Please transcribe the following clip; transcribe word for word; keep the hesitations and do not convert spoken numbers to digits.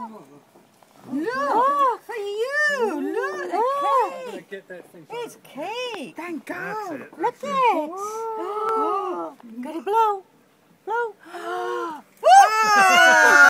Look, Oh. for you. Look, the Oh. cake. Get that thing. It's cake. Thank That's God. it, Look that's at it. Oh. Got it blown.